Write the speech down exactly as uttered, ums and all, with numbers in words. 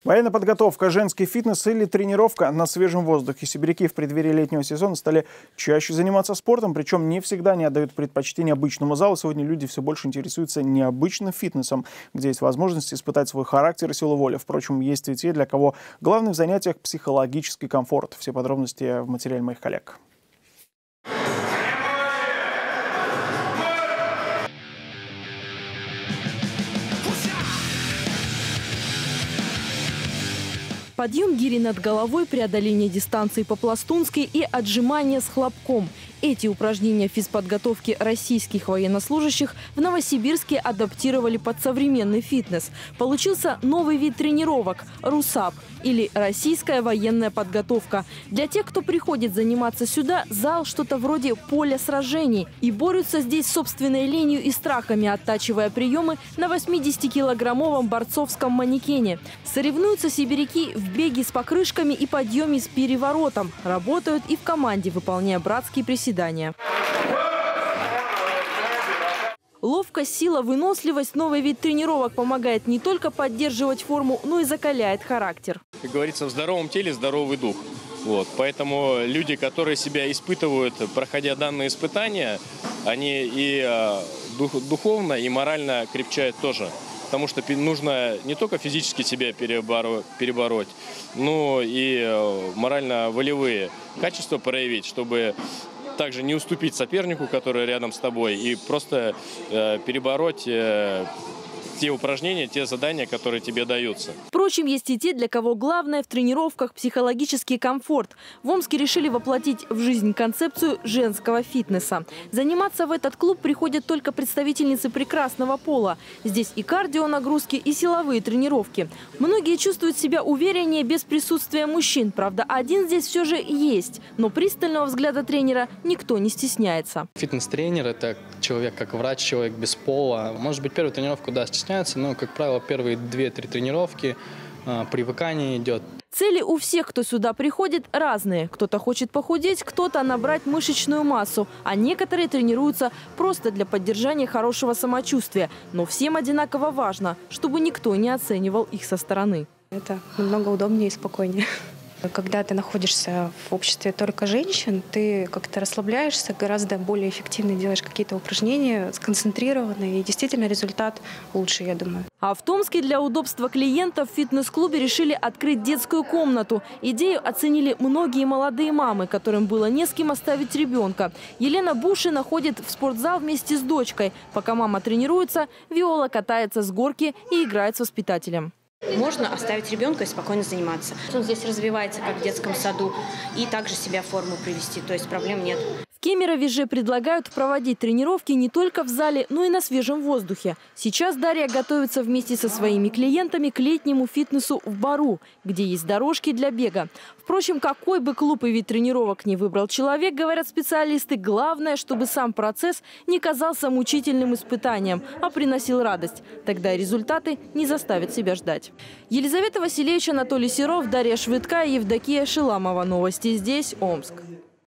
Военная подготовка, женский фитнес или тренировка на свежем воздухе. Сибиряки в преддверии летнего сезона стали чаще заниматься спортом, причем не всегда они отдают предпочтение обычному залу. Сегодня люди все больше интересуются необычным фитнесом, где есть возможность испытать свой характер и силу воли. Впрочем, есть и те, для кого главный в занятиях психологический комфорт. Все подробности в материале моих коллег. Подъем гири над головой, преодоление дистанции по-пластунски и отжимания с хлопком. Эти упражнения физподготовки российских военнослужащих в Новосибирске адаптировали под современный фитнес. Получился новый вид тренировок – РУСАП или российская военная подготовка. Для тех, кто приходит заниматься сюда, зал что-то вроде поля сражений. И борются здесь с собственной ленью и страхами, оттачивая приемы на восьмидесятикилограммовом борцовском манекене. Соревнуются сибиряки в беге с покрышками и подъеме с переворотом. Работают и в команде, выполняя братские приседания. Ловкость, сила, выносливость – новый вид тренировок помогает не только поддерживать форму, но и закаляет характер. Как говорится, в здоровом теле здоровый дух. Вот. Поэтому люди, которые себя испытывают, проходя данные испытания, они и дух, духовно, и морально крепчают тоже. Потому что нужно не только физически себя перебороть, перебороть, но и морально-волевые качества проявить, чтобы также не уступить сопернику, который рядом с тобой, и просто э, перебороть э, те упражнения, те задания, которые тебе даются. Впрочем, есть и те, для кого главное в тренировках психологический комфорт. В Омске решили воплотить в жизнь концепцию женского фитнеса. Заниматься в этот клуб приходят только представительницы прекрасного пола. Здесь и кардионагрузки, и силовые тренировки. Многие чувствуют себя увереннее без присутствия мужчин. Правда, один здесь все же есть. Но пристального взгляда тренера никто не стесняется. Фитнес-тренер – это человек как врач, человек без пола. Может быть, первую тренировку, да, стесняется, но, как правило, первые две-три тренировки э, привыкание идет. Цели у всех, кто сюда приходит, разные. Кто-то хочет похудеть, кто-то набрать мышечную массу, а некоторые тренируются просто для поддержания хорошего самочувствия. Но всем одинаково важно, чтобы никто не оценивал их со стороны. Это намного удобнее и спокойнее. Когда ты находишься в обществе только женщин, ты как-то расслабляешься, гораздо более эффективно делаешь какие-то упражнения, сконцентрированные, и действительно результат лучше, я думаю. А в Томске для удобства клиентов в фитнес-клубе решили открыть детскую комнату. Идею оценили многие молодые мамы, которым было не с кем оставить ребенка. Елена Бушина ходит в спортзал вместе с дочкой. Пока мама тренируется, Виола катается с горки и играет с воспитателем. Можно оставить ребенка и спокойно заниматься. Он здесь развивается, как в детском саду, и также себя в форму привести, то есть проблем нет. В Кемерове же предлагают проводить тренировки не только в зале, но и на свежем воздухе. Сейчас Дарья готовится вместе со своими клиентами к летнему фитнесу в Бару, где есть дорожки для бега. Впрочем, какой бы клуб и вид тренировок ни выбрал человек, говорят специалисты, главное, чтобы сам процесс не казался мучительным испытанием, а приносил радость. Тогда результаты не заставят себя ждать. Елизавета Васильевич, Анатолий Серов, Дарья Швыдка и Евдокия Шиламова. Новости здесь, Омск.